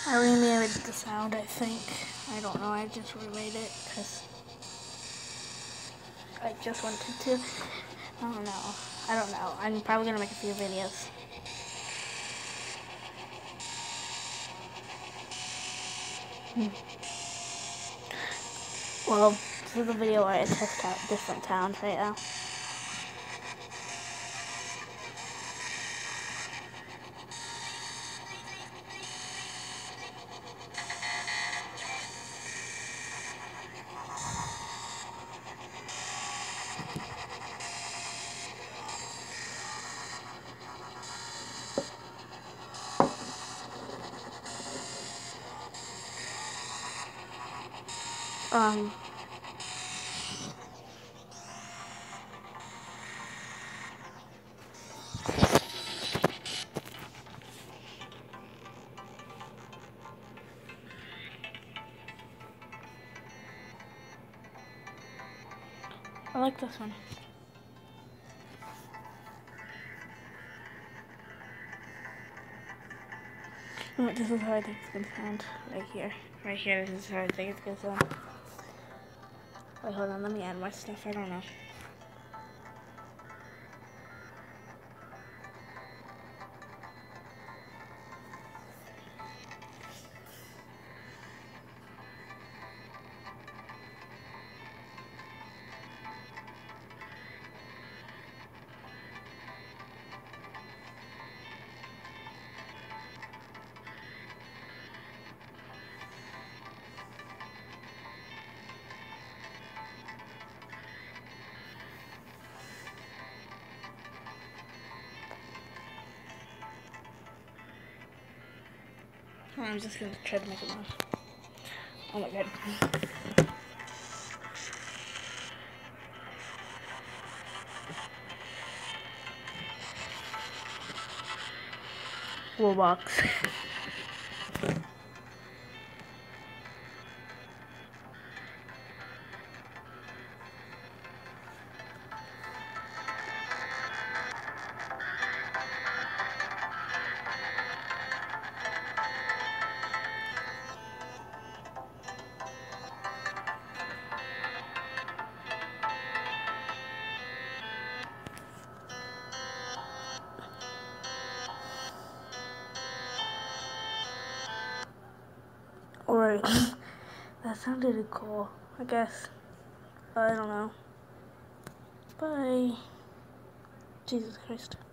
I remade the sound, I think. I don't know, I just remade it because I just wanted to. I don't know. I'm probably gonna make a few videos. Well, this is a video where I test out different sounds right now. I like this one. This is how I think it's gonna sound. Right here. Right here, this is how I think it's gonna sound. Wait, hold on, let me add more stuff. I don't know. I'm just gonna try to make it loud. Oh my god. Box. Alright, that sounded cool, I guess. I don't know. Bye. Jesus Christ.